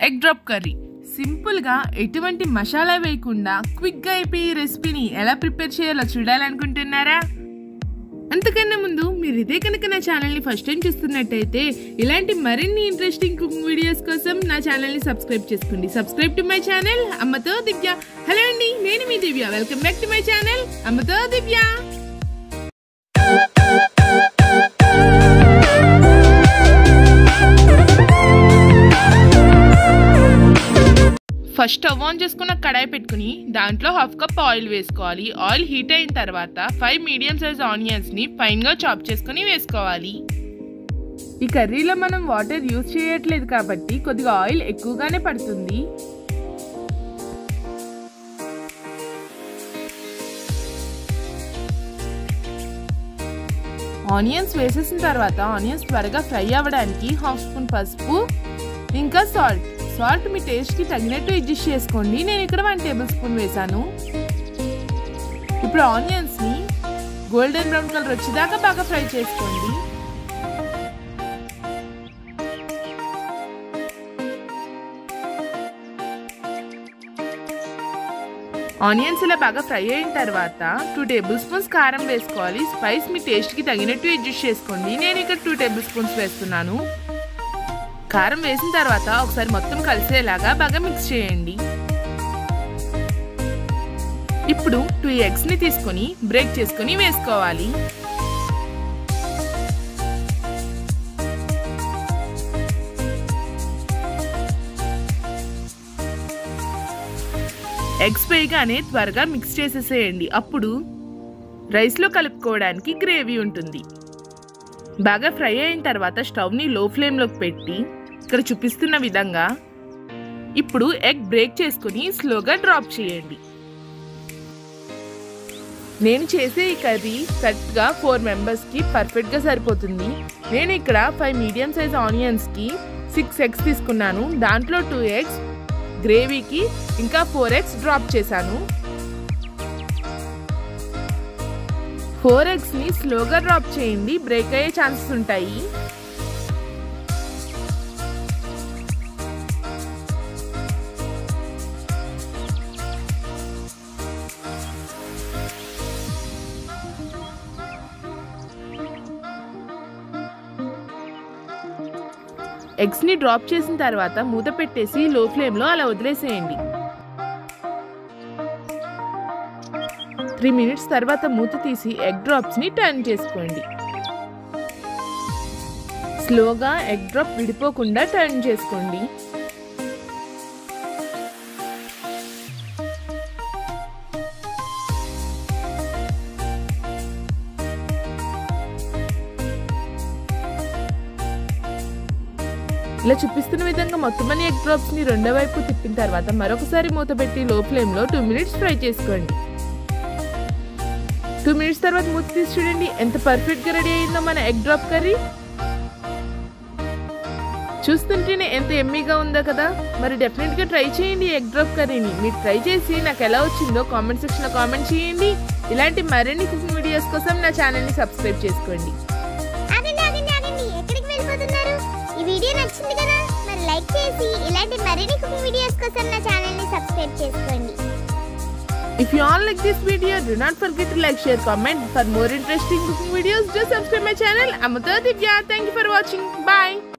Egg drop curry simple గా ఎటువంటి మసాలా వేయకుండా క్విక్ గా అయిపోయి రెసిపీని ఎలా ప్రిపేర్ చేయాలో చూడాలనుకుంటున్నారా? అంతకన్నా ముందు మీరు ఇదే కనుక నా ఛానల్ని ఫస్ట్ టైం చూస్తున్నట్టయితే ఇలాంటి మరిన్ని ఇంట్రెస్టింగ్ కుకింగ్ వీడియోస్ కోసం నా ఛానల్ని సబ్స్క్రైబ్ చేసుకోండి. సబ్స్క్రైబ్ టు మై ఛానల్ అమ్మతో దివ్య. హలో అండి, నేను మీ Divya. Welcome back to my channel అమ్మతో దివ్య. ఫస్ట్ స్టవ్ ఆన్ చేసుకున్న కడాయి పెట్టుకుని దాంట్లో 1/2 కప్ ఆయిల్ వేసుకోవాలి. ఆయిల్ హీట్ అయిన తర్వాత 5 మీడియం సైజ్ ఆనియన్స్ని ఫైన్గా చాప్ చేసుకుని వేసుకోవాలి. ఈ కర్రీలో మనం వాటర్ యూజ్ చేయట్లేదు కాబట్టి కొద్దిగా ఆయిల్ ఎక్కువగానే పడుతుంది. ఆనియన్స్ వేసేసిన తర్వాత ఆనియన్స్ త్వరగా ఫ్రై అవ్వడానికి 1/2 స్పూన్ పసుపు ఇంకా సాల్ట్ మీ టేస్ట్కి తగినట్టు అడ్జస్ట్ చేసుకోండి. నేను ఇక్కడ 1 టేబుల్ స్పూన్ వేసాను. ఇప్పుడు ఆనియన్స్ని గోల్డెన్ బ్రౌన్ కలర్ వచ్చేదాకా బాగా ఫ్రై చేసుకోండి. ఆనియన్స్ ఇలా బాగా ఫ్రై అయిన తర్వాత 2 టేబుల్ స్పూన్స్ కారం వేసుకోవాలి. స్పైస్ మీ టేస్ట్కి తగినట్టు అడ్జస్ట్ చేసుకోండి. నేను ఇక్కడ 2 టేబుల్ స్పూన్స్ వేస్తున్నాను. కారం వేసిన తర్వాత ఒకసారి మొత్తం కలిసేలాగా బాగా మిక్స్ చేయండి. ఇప్పుడు 2 ఎగ్స్ని తీసుకొని బ్రేక్ చేసుకొని వేసుకోవాలి. ఎగ్స్ వేయగానే త్వరగా మిక్స్ చేసేసేయండి. అప్పుడు రైస్లో కలుపుకోవడానికి గ్రేవీ ఉంటుంది. బాగా ఫ్రై అయిన తర్వాత స్టవ్ని లో ఫ్లేమ్లోకి పెట్టి ఇక్కడ చూపిస్తున్న విధంగా ఇప్పుడు ఎగ్ బ్రేక్ చేసుకుని స్లోగా డ్రాప్ చేయండి. నేను చేసే ఈ కర్రీ కరెక్ట్గా 4 మెంబర్స్కి పర్ఫెక్ట్గా సరిపోతుంది. నేను ఇక్కడ 5 మీడియం సైజ్ ఆనియన్స్కి 6 ఎగ్స్ తీసుకున్నాను. దాంట్లో 2 ఎగ్స్ గ్రేవీకి ఇంకా 4 ఎగ్స్ డ్రాప్ చేశాను. 4 ఎగ్స్ని స్లోగా డ్రాప్ చేయండి, బ్రేక్ అయ్యే ఛాన్సెస్ ఉంటాయి. ఎగ్స్ని డ్రాప్ చేసిన తర్వాత మూత పెట్టేసి లో ఫ్లేమ్లో అలా వదిలేసేయండి. 3 మినిట్స్ తర్వాత మూత తీసి ఎగ్ డ్రాప్స్ని టర్న్ చేసుకోండి. స్లోగా ఎగ్ డ్రాప్ విడిపోకుండా టర్న్ చేసుకోండి. ఇలా చూపిస్తున్న విధంగా మొత్తం అన్ని ఎగ్ డ్రాప్స్ని రెండో వైపు తిప్పిన తర్వాత మరొకసారి మూత పెట్టి లో ఫ్లేమ్లో 2 మినిట్స్ ఫ్రై చేసుకోండి. 2 మినిట్స్ తర్వాత మూత తీసి చూడండి ఎంత పర్ఫెక్ట్గా రెడీ అయిందో మన ఎగ్ డ్రాప్ కర్రీ. చూస్తుంటేనే ఎంత ఎమ్మీగా ఉందో కదా. మరి డెఫినెట్గా ట్రై చేయండి ఎగ్ డ్రాప్ కర్రీని. మీరు ట్రై చేసి నాకు ఎలా వచ్చిందో కామెంట్ సెక్షన్లో కామెంట్ చేయండి. ఇలాంటి మరిన్ని కుకింగ్ వీడియోస్ కోసం నా ఛానల్ని సబ్స్క్రైబ్ చేసుకోండి. ఈ వీడియో నచ్చింది కదా, మరి లైక్ చేసి ఇలాంటి మరిన్ని కుకింగ్ వీడియోస్ కోసం నా ఛానల్ని సబ్స్క్రైబ్ చేసుకోండి. If you all like this video, do not forget to like, share, comment. For more interesting cooking videos, just subscribe my channel. Amata Divya. Thank you for watching. Bye.